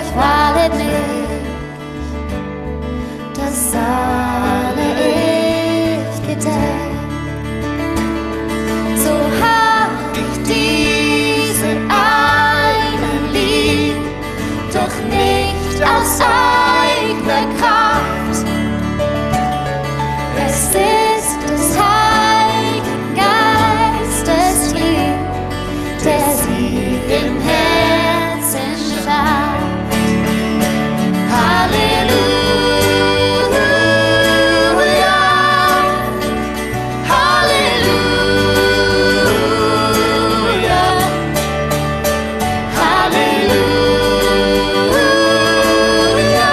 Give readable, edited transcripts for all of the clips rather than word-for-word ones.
euch wahrlich nicht, das alle ich gedeckt. So hab ich diesen einen lieb, doch nicht aus eigener Kraft. Es ist des Heiligen Geistes Trieb, der sie im Herzen schafft. Halleluja, Halleluja, Halleluja,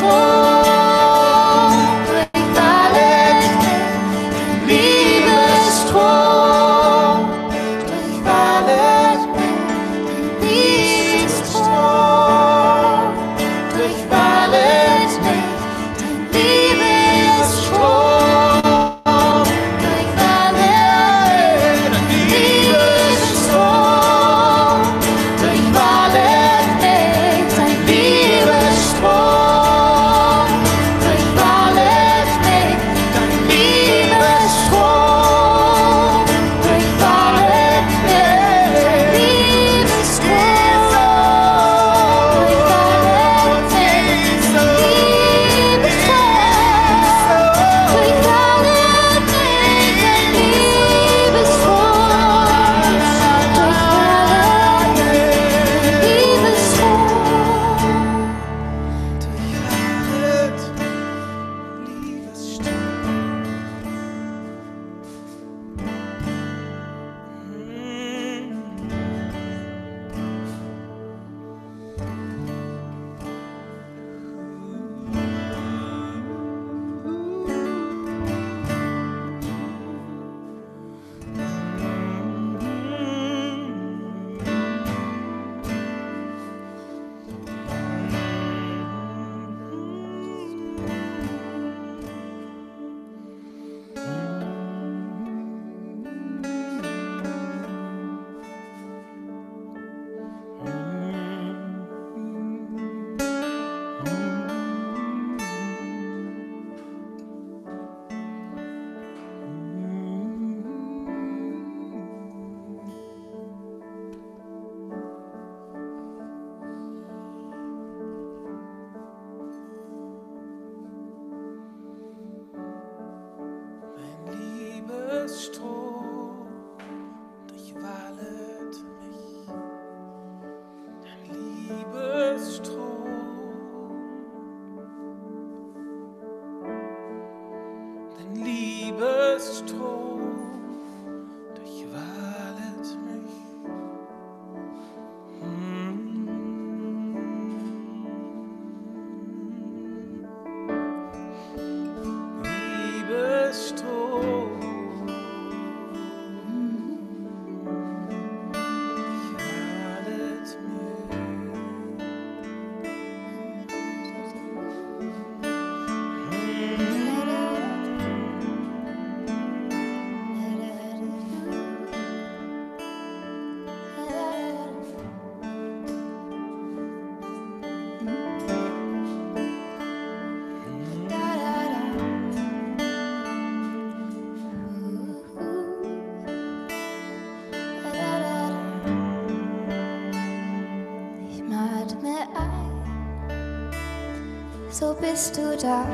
So bist du da.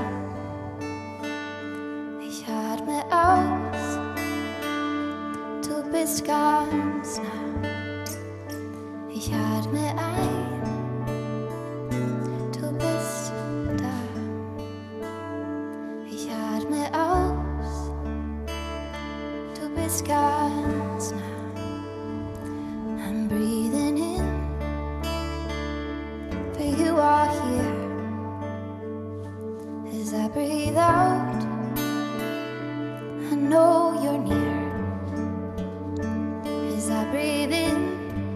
Ich atme aus, du bist ganz nah. Ich atme ein, du bist da. Ich atme aus, du bist ganz nah. I'm breathing in, for you are here. As I breathe out, I know you're near. As I breathe in,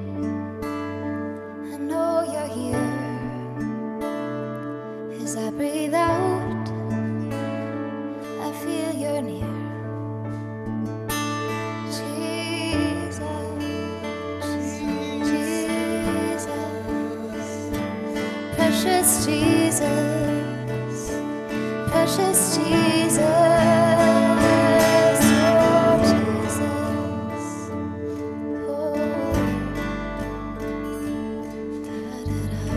I know you're here. As I breathe out, I feel you're near. Jesus, Jesus, precious Jesus. Precious Jesus, oh Jesus, oh, da-da-da.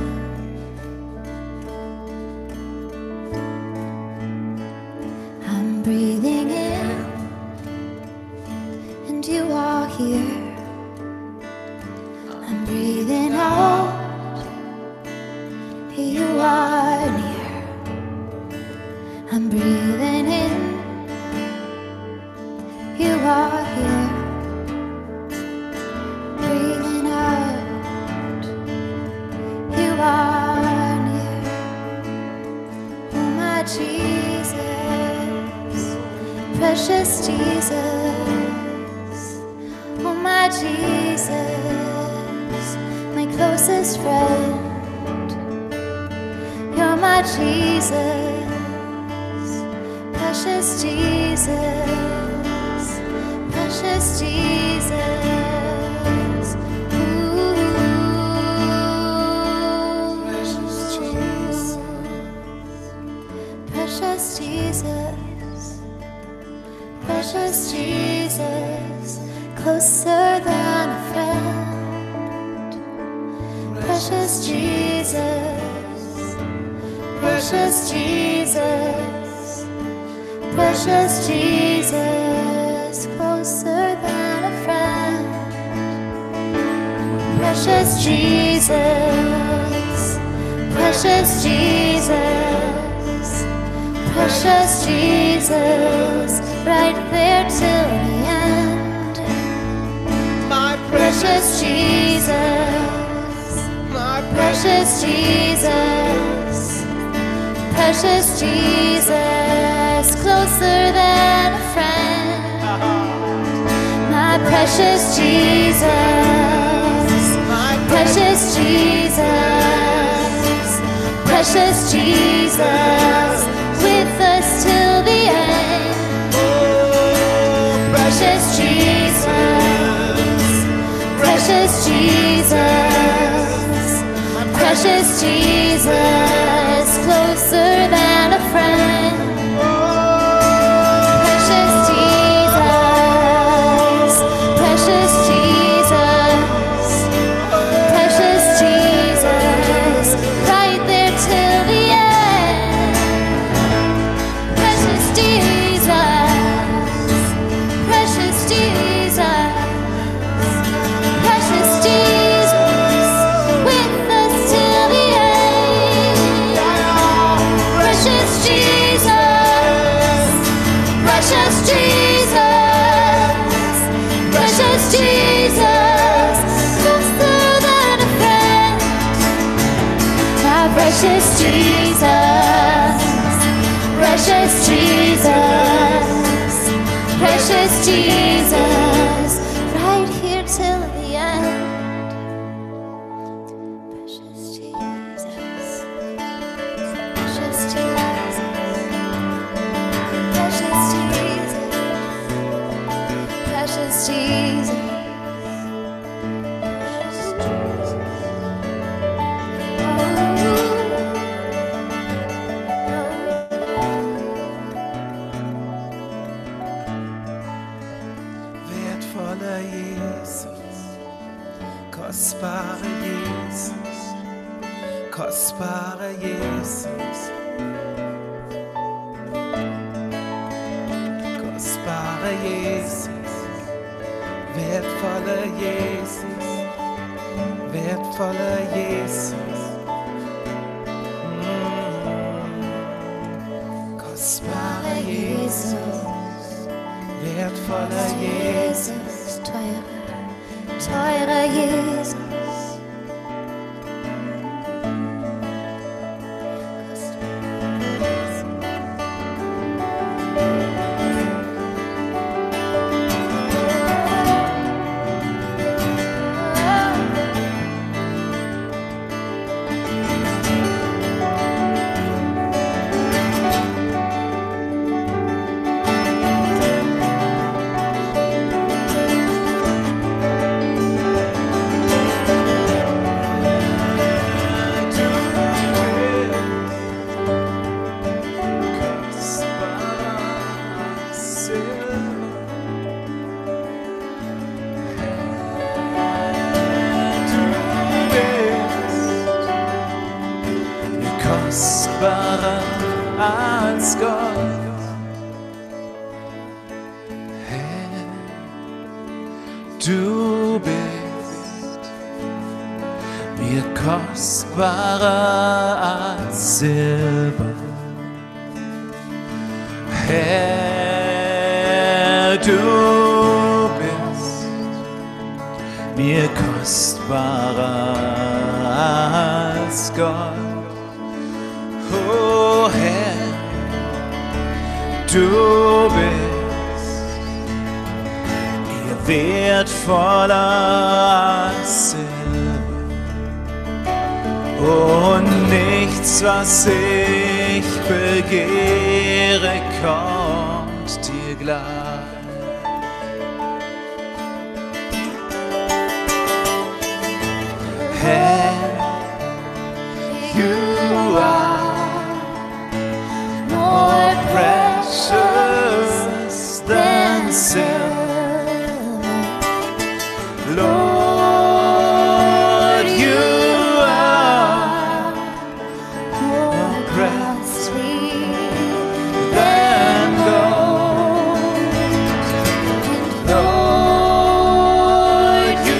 I'm breathing in, and you are here. I'm breathing out, you are near. I'm breathing in, you are here. Breathing out, you are near. Jesus, precious Jesus, oh my Jesus, my closest friend. You're my Jesus, precious Jesus, precious Jesus. Ooh, precious Jesus, precious Jesus, precious Jesus, closer than a friend. Precious Jesus, precious Jesus, precious Jesus, closer than a friend. Precious Jesus, precious Jesus, precious Jesus, right there till the end. My Precious Jesus, my precious Jesus, precious Jesus, closer than a friend. My precious Jesus, precious Jesus, precious Jesus, with us till the end. Precious Jesus, precious Jesus, precious Jesus, closer than a friend. Precious Jesus, precious Jesus, precious Jesus, right there till the end. Precious Jesus, precious Jesus, precious Jesus, with us till the end. Precious Jesus, precious Jesus, precious Jesus, closer than a friend. My precious Jesus, precious Jesus, precious Jesus, right here till the end. Precious Jesus, precious Jesus, precious Jesus, precious Jesus. wertvoller Jesus, kostbarer Jesus, kostbarer Jesus, kostbarer Jesus, wertvoller Jesus, wertvoller Jesus, kostbarer Jesus, wertvoller Jesus. Jesus, teurer Jesus. Kostbarer als Gott, Herr, du bist mir kostbarer als Silber, Herr, du bist mir kostbarer als Gott. Oh Herr, Du bist mir wertvoller als Silber und nichts, was ich begehre, kommt dir gleich. Herr, you are more precious than silver. Lord, you are more costly than gold. Lord, you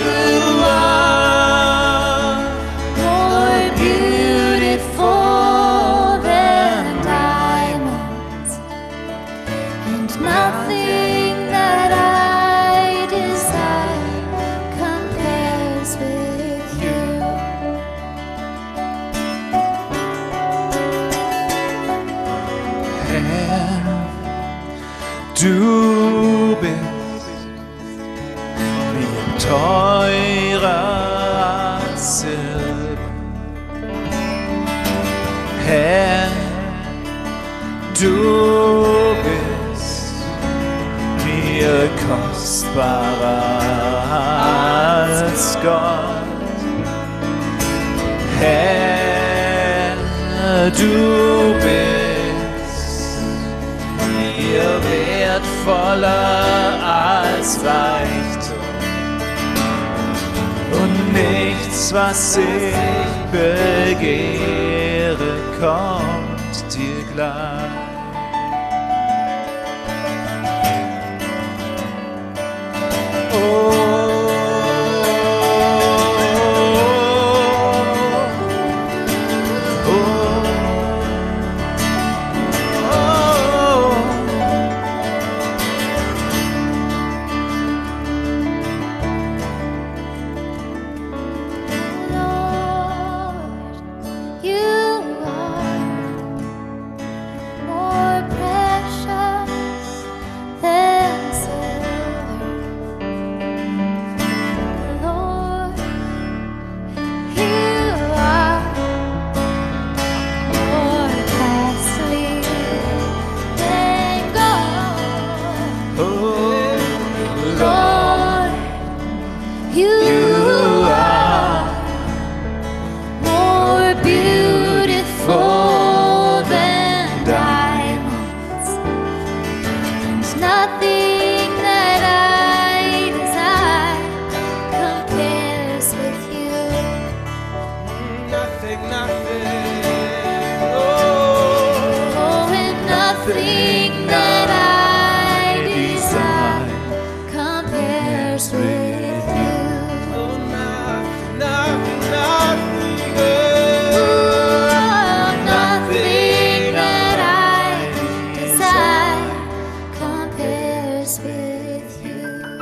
are more beautiful than diamonds, and nothing that I desire compares with you. Herr, du bist mir teurer als Silber. Herr, du bist mir kostbarer als Gott. Herr, du bist mir wertvoller als Reichtum und nichts, was ich begehre, kommt dir gleich. Lord, you are more precious than silver. Lord, you are more costly than gold. Lord, you are more beautiful than diamonds, and nothing that I desire compares with you. Nothing, Oh, and nothing that I desire compares with you. Nothing that I desire compares with you.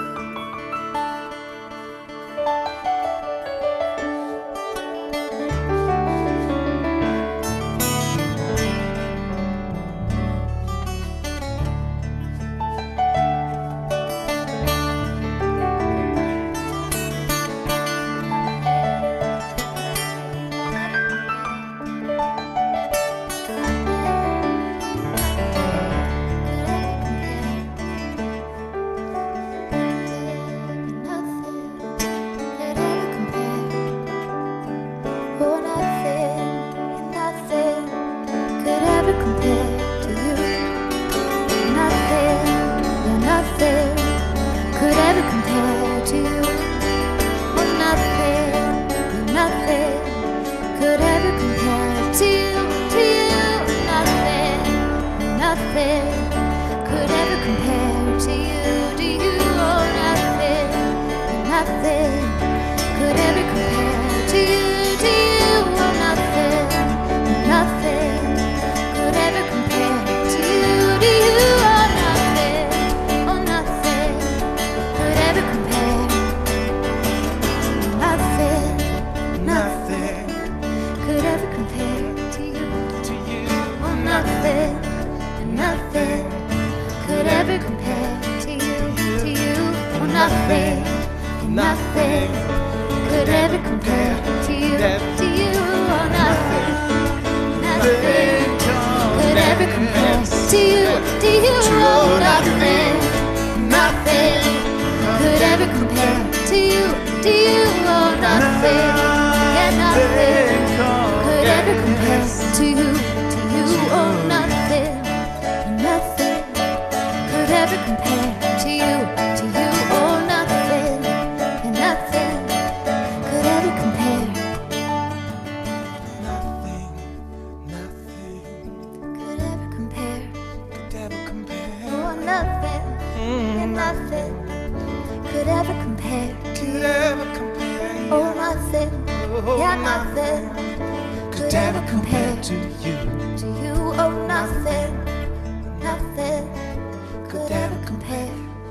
Nothing could ever compare to you, to you. Oh, nothing, nothing could ever compare to you, to you. Oh, nothing, nothing could ever compare to you, to you. Oh, nothing could ever compare. Nothing could ever compare to you, to you. Oh, nothing nothing, nothing could ever compare to you, oh nothing, nothing could ever compare to you, oh nothing, nothing could ever compare to you, oh nothing, yeah nothing could ever compare to you, oh nothing, nothing could ever compare to you, oh nothing, and nothing could ever compare. Nothing Could ever compare. could ever compare. Oh nothing, and nothing could ever compare to Could you. ever compare. Oh nothing, yeah nothing could ever compare to you. to you. Oh nothing, nothing could ever compare.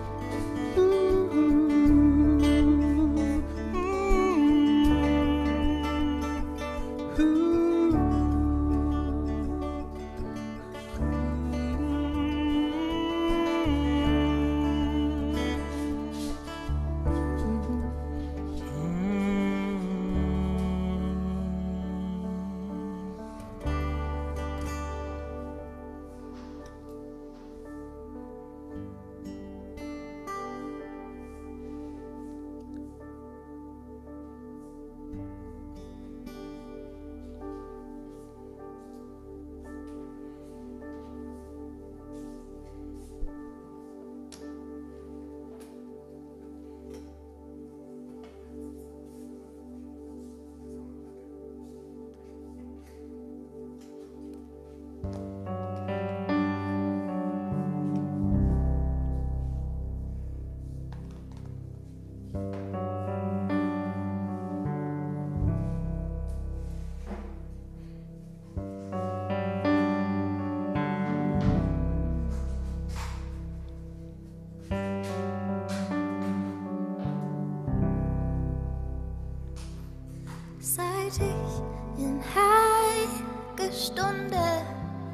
Seit ich in heilige Stunde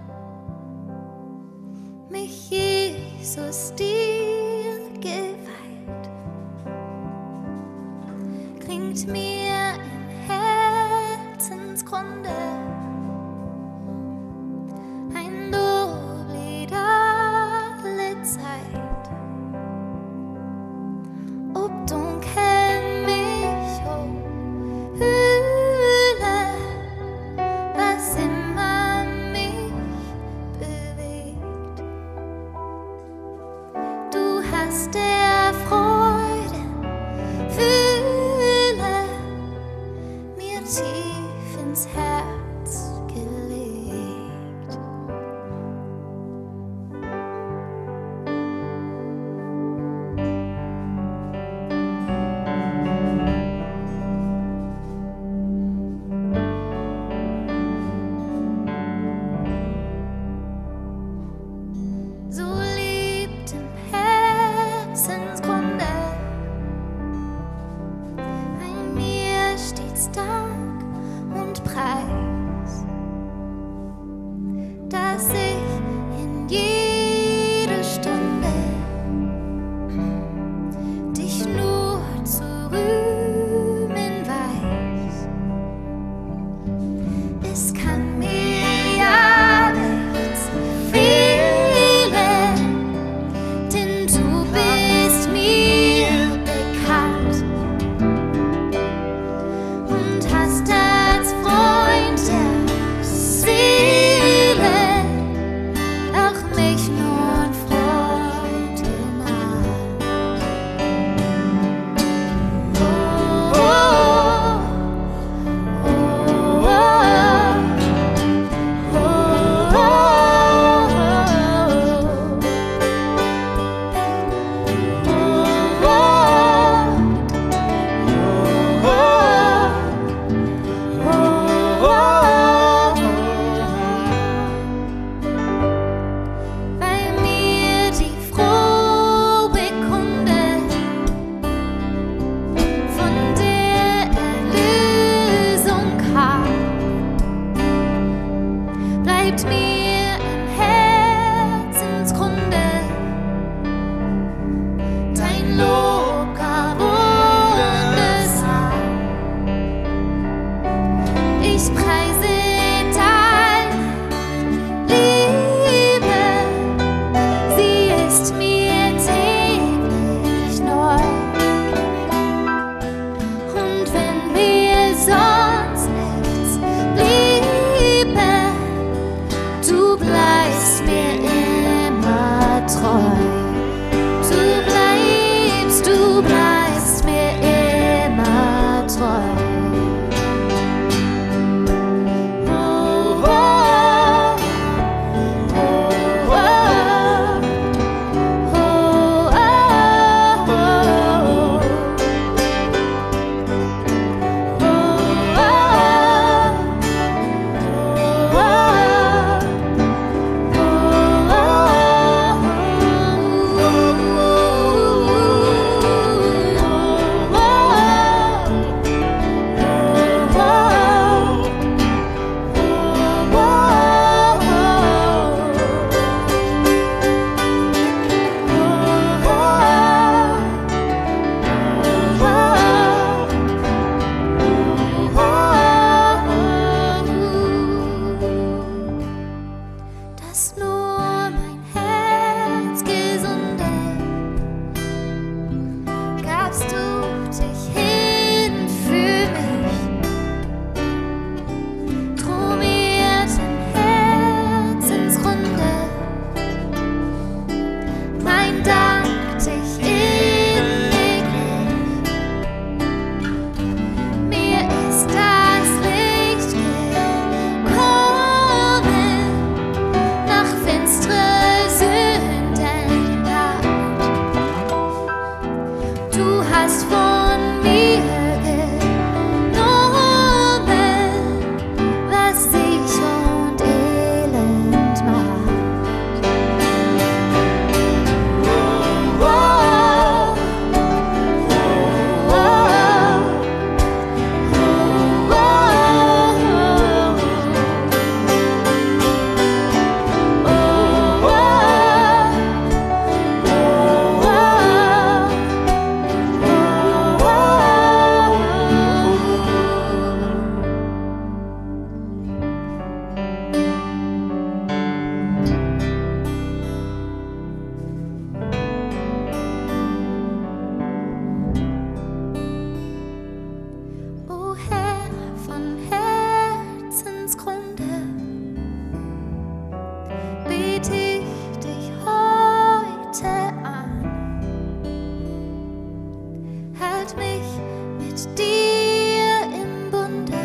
mich Jesus dir geweiht, klingt mir im Herzensgrunde ein Loblied alle Zeit. Ob dunkel mich umhülle, was immer mich bewegt, du hast der Freude Fühle mir tief ins Herz gelegt. So liebt im Herzen dass nur mein Herz gesunde, gabst du dich hin für mich, droh mir den Herzensrunde, mein Dank dich inniglich, mir ist das Licht gekommen nach finsterer Sündennacht. Du hast von mir genommen, was sich und elend macht. Oh, oh, oh, oh, O Herr von Herzensgrunde, bete ich dich heute an. Halt mich mit dir im Bunde,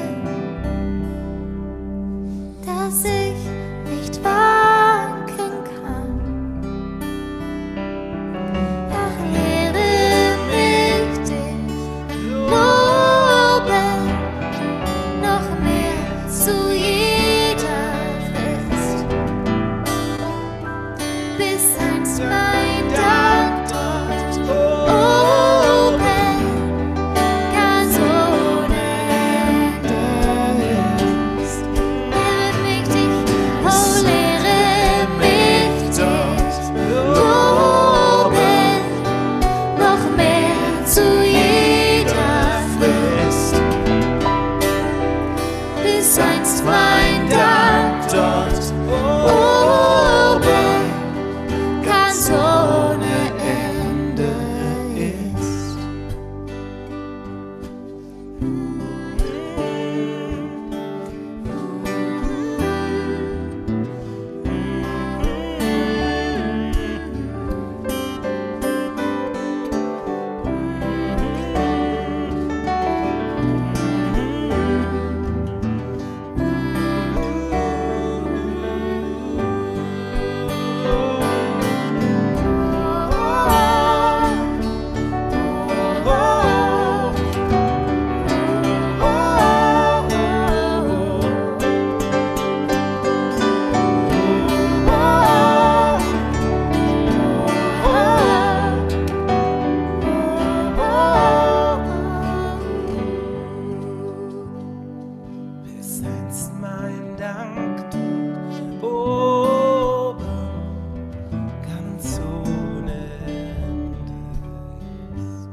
dass ich nicht wanken kann. Erhebe mich dich loben, noch mehr zu jeder Frist, bis einst mein Dank dort oben ganz ohne Ende ist. Lehre mich dich, oh lehre mich dich loben, noch mehr zu jeder Frist, bis einst mein Dank dort oben ganz ohne Ende ist. Bis einst mein Dank dort oben ganz ohne Ende ist.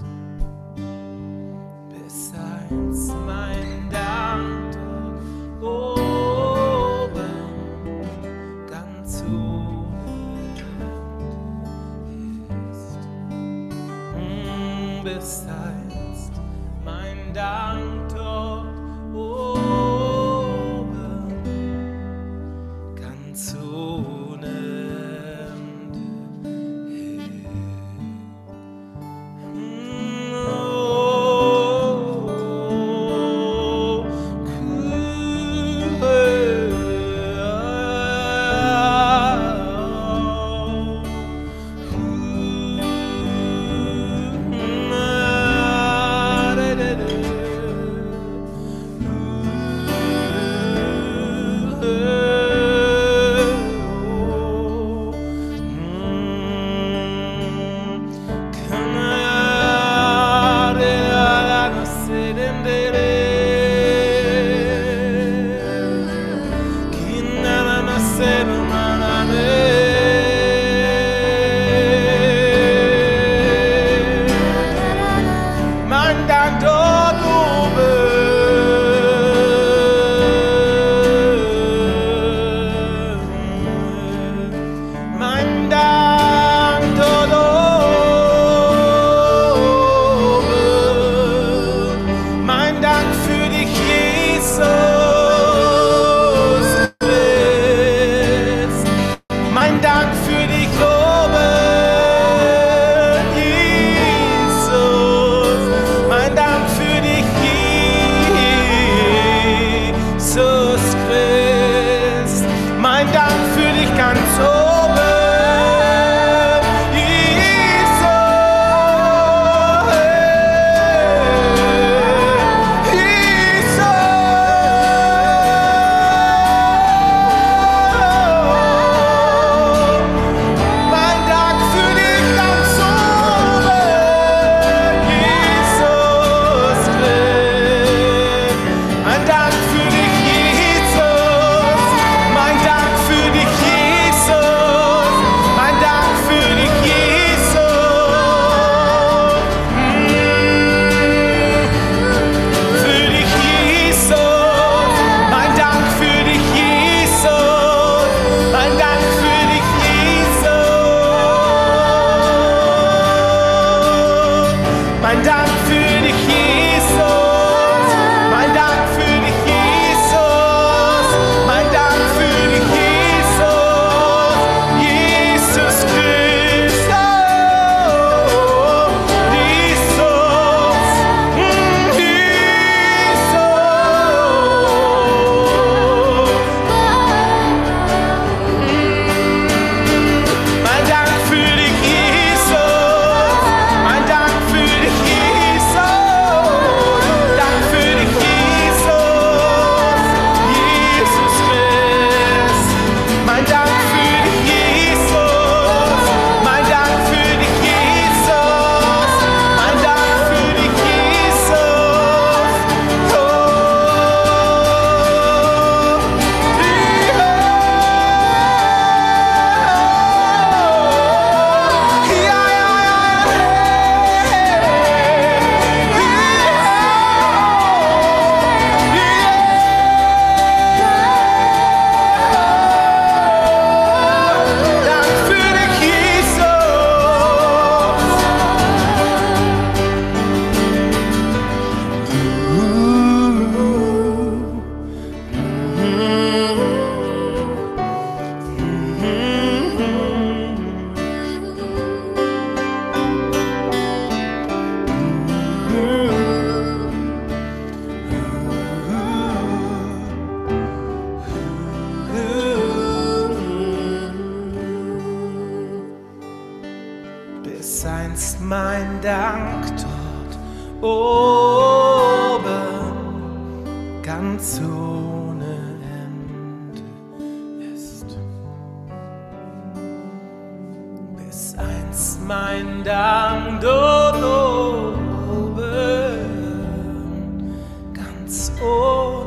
Bis einst mein Dank dort oben ganz ohne Ende ist. Bis einst mein Dank dort oben ganz ohne Ende ist. einst mein Dank dort oben ganz ohne Ende ist. Bis einst mein Dank dort oben ganz ohne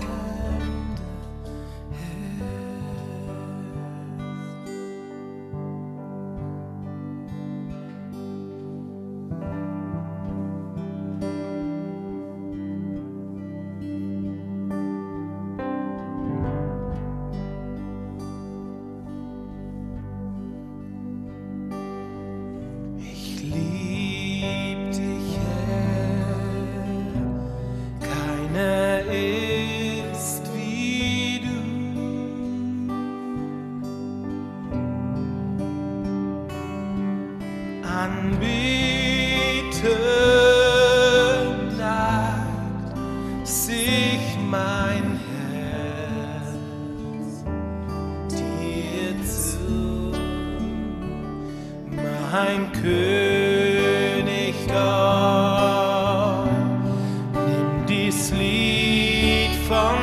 mein König Gott, nimm dies Lied von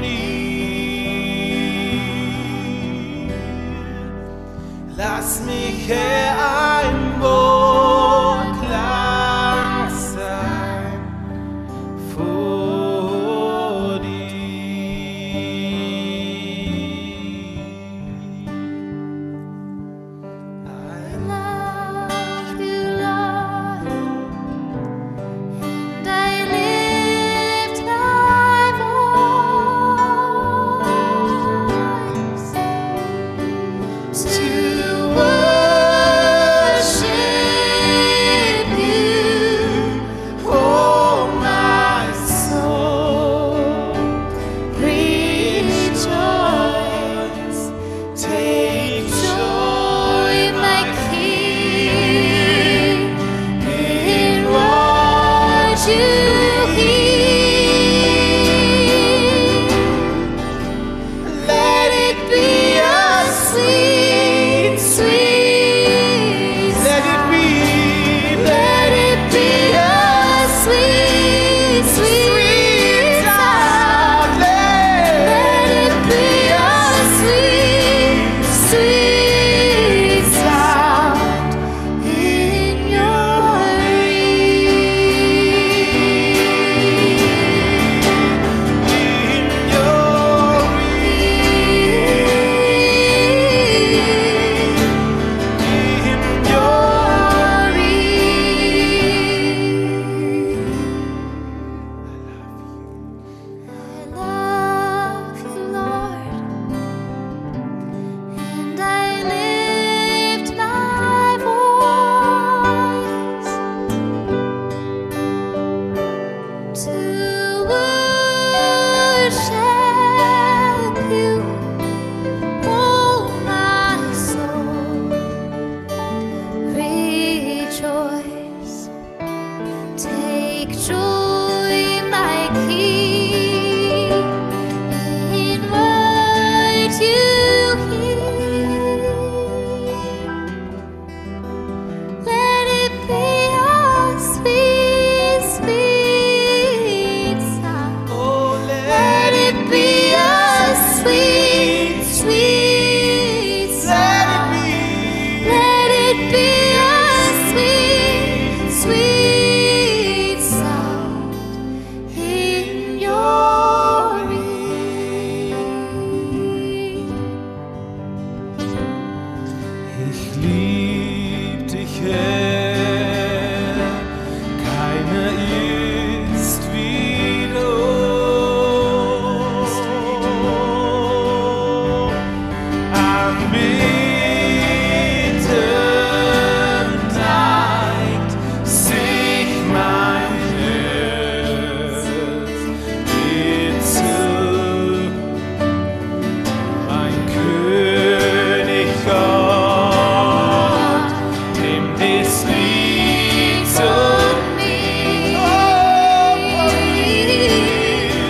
mir. Lass mich ein Wohlklang sein vor dir.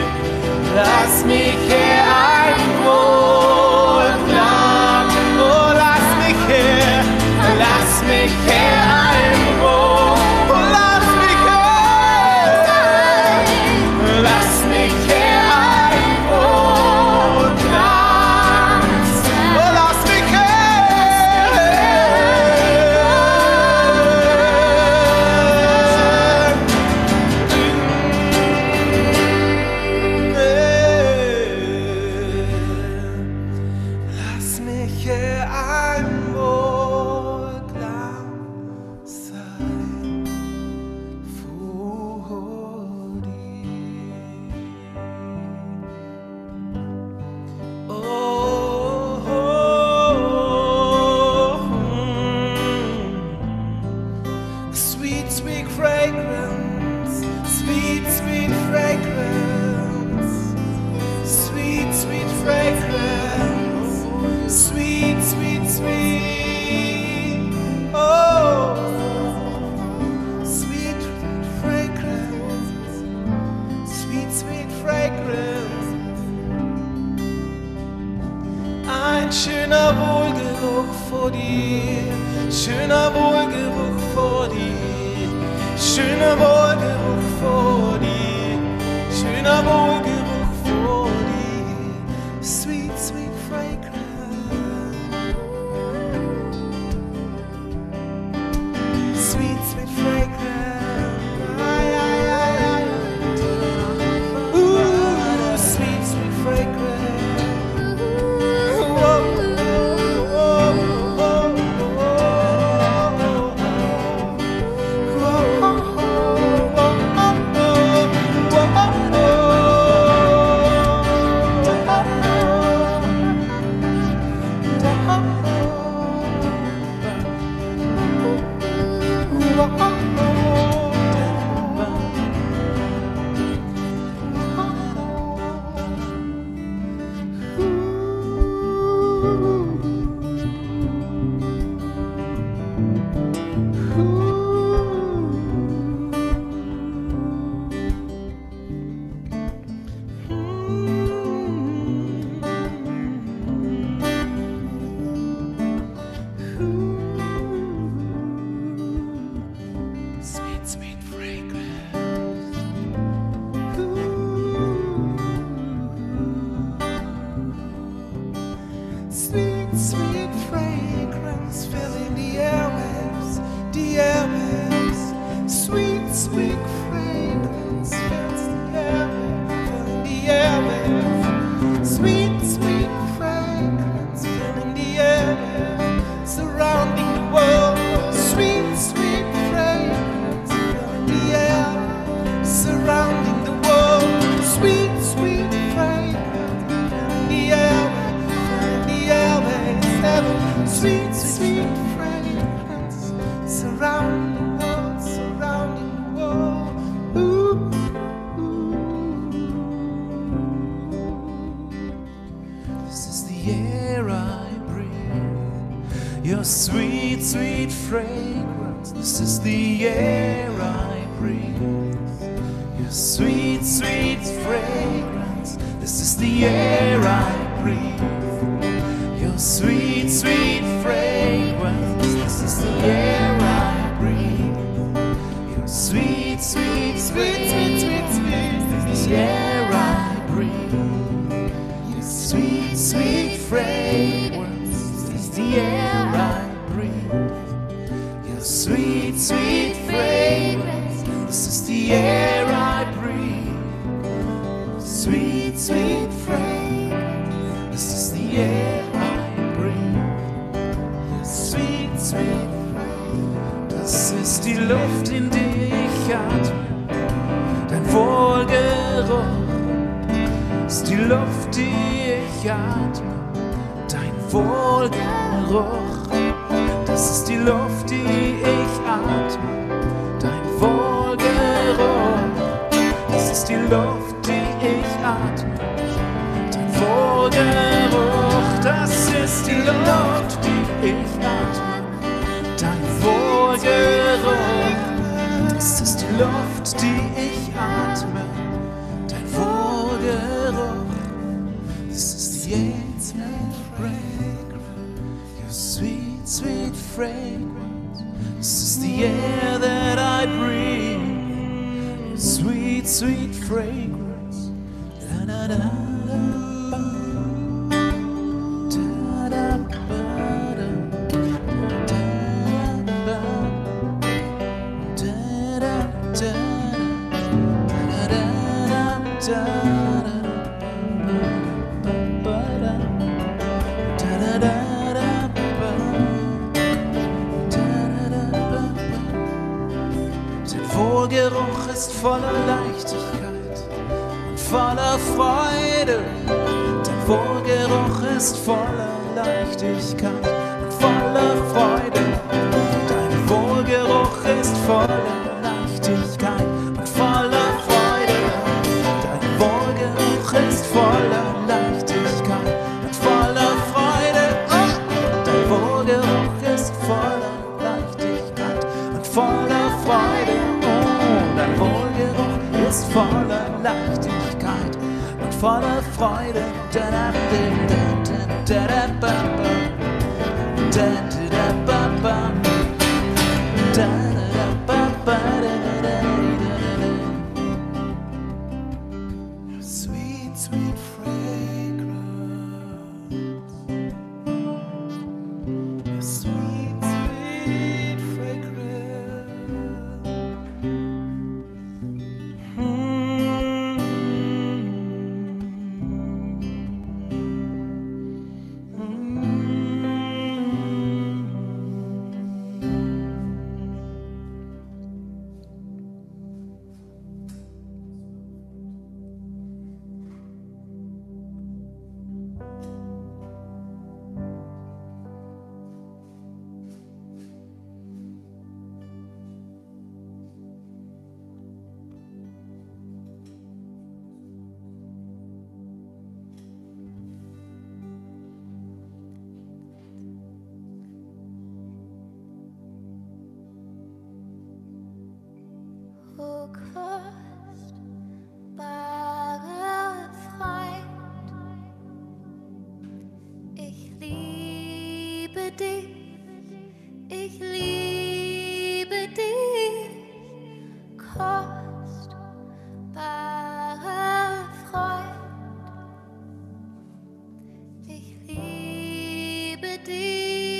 Lass mich ein Wohlklang I'm more glad sein vor dir. Oh, sweet, sweet fragrance, sweet, sweet fragrance, sweet, sweet fragrance, sweet, sweet, sweet. Oh, sweet, sweet fragrance, sweet, sweet fragrance. Ein schöner Wohlgeruch vor dir, schöner Wohlgeruch vor dir, schöner Wohlgeruch vor dir, schöner Wohlgeruch vor dir, sweet, sweet fragrance, sweet, sweet fragrance, ay, ay, ay, ay. Ooh, sweet, sweet fragrance. Sweet fragrance filling the airwaves, the airwaves. Sweet, sweet fragrance fills the airwaves, filling the airwaves. Sweet, sweet fragrance filling the airwaves, surrounding the world. Sweet, sweet fragrance filling the air, surrounding the world. Sweet, sweet fragrance filling the airwaves, filling the airwaves. Sweet, sweet fragrance surrounding the world, surrounding the world. Ooh, this is the air I breathe, your sweet, sweet fragrance. This is the air I breathe, your sweet, sweet fragrance. This is the air I breathe, your sweet, sweet fragrance. This is the air I breathe, your sweet, sweet, sweet, sweet, sweet, sweet. This is the air I breathe, your sweet, sweet fragrance. This is the air I breathe, your sweet, sweet fragrance. This is the air I breathe, sweet, sweet fragrance. This is the air I breathe, sweet, sweet fragrance. Das ist die Luft, in die ich atme, dein Wohlgeruch. Ist die Luft, die ich atme, dein Wohlgeruch. Das ist die Luft, die ich atme, dein Wohlgeruch. Das ist die Luft, die ich atme, dein Wohlgeruch. Das ist die Luft, die ich atme, dein Wohlgeruch. Das ist die Luft, die ich atme, dein Wohlgeruch. This is the air, sweet fragrance, your sweet, sweet fragrance. This is the air that I breathe, your sweet, sweet fragrance. Da da da da ba, da da ba da, da da ba, da da da, da da da da. Da da da ist voller Leichtigkeit und voller Freude. Dein Wohlgeruch ist voller Leichtigkeit und voller Freude. Dein Wohlgeruch ist voller Leichtigkeit und voller Freude. Dein Wohlgeruch ist voller Leichtigkeit und voller Freude. Oh, dein Wohlgeruch ist voller Leichtigkeit und voller Freude. Oh, dein Wohlgeruch ist voller Leichtigkeit und voller Freude. Sweet, sweet fragrance. Sweet, sweet fragrance. O kostbarer Freund, ich liebe dich, ich liebe dich, kostbarer Freund, ich liebe dich.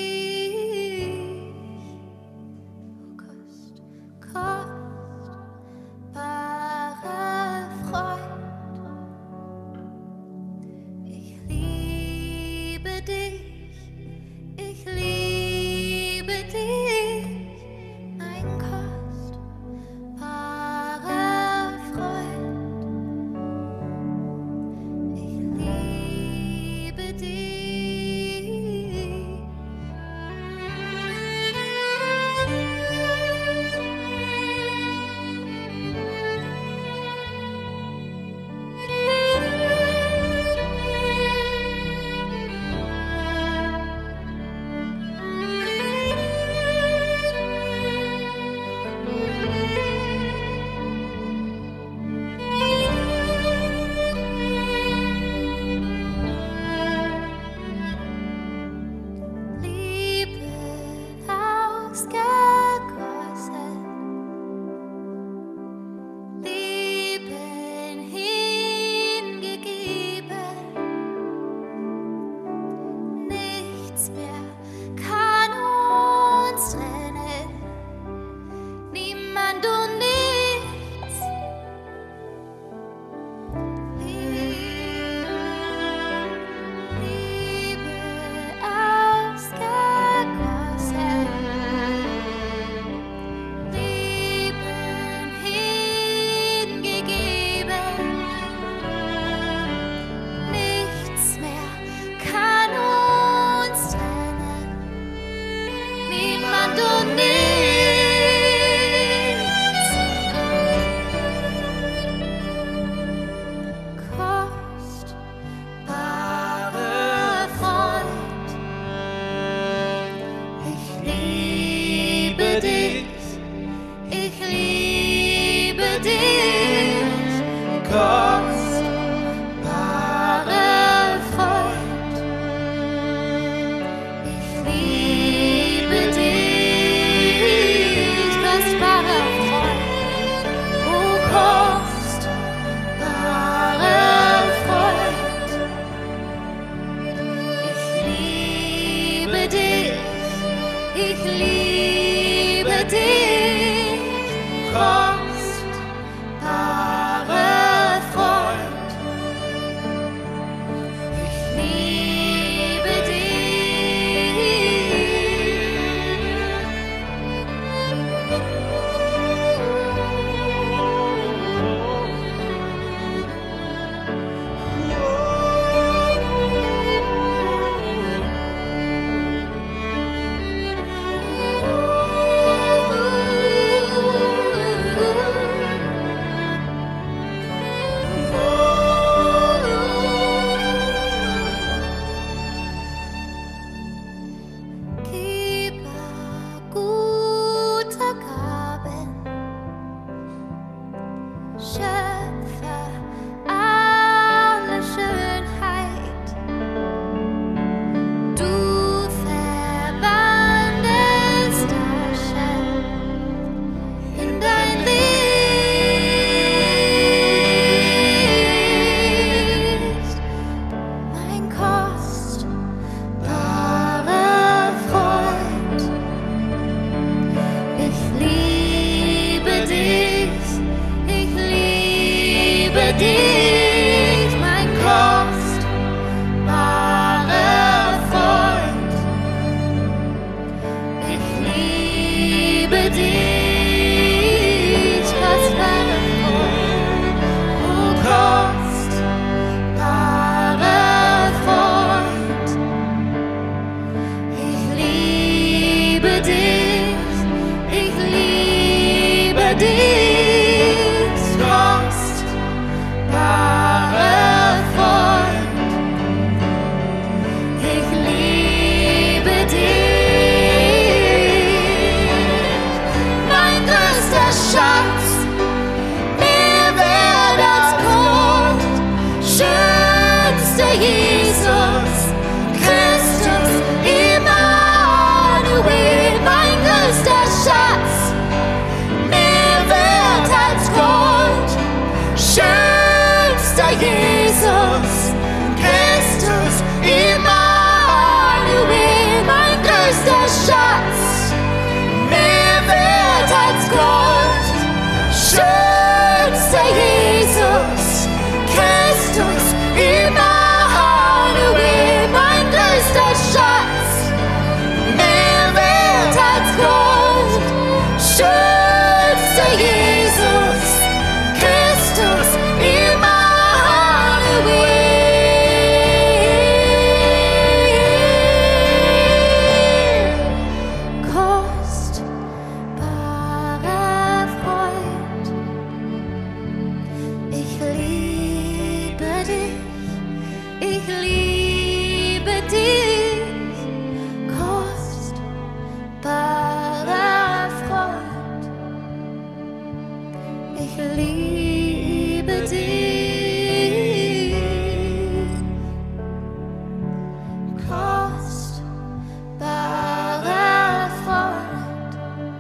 Kostbarer Freund, ich liebe dich, ich liebe dich, mein kostbarer Freund, ich liebe dich. Liebe ausgegossen, Leben hingegeben, nichts mehr kann uns trennen, niemand und nichts. Liebe ausgegossen, Leben hingegeben, nichts mehr kann uns trennen, niemand und nichts. Kostbarer Freund, ich liebe dich, ich liebe dich, kostbarer Freund, ich liebe dich, kostbarer Freund, o kostbarer Freund, ich liebe dich, ich liebe dich, kostbarer Freund, ich liebe dich. liebe dich, ich liebe dich, kostbare Freund. Ich liebe dich, mein größter Schatz, mehr wert als Gold, schönster Jesus, Christus, Immanuel, mein größter Schatz, mehr wert als Gold, schönster Jesus, Christus, Immanuel, mein größter Schatz, mehr wert als Gold, schönster Jesus, Christus, Immanuel, mein größter Schatz, mehr wert als Gold, schönster Jesus, Christus, Immanuel, kostbarer Freund. Ich liebe dich, ich liebe dich, kostbarer Freund. Ich liebe dich, kostbarer Freund.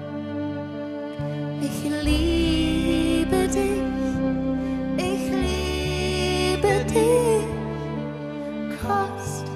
Ich liebe dich, ich liebe dich, kostbarer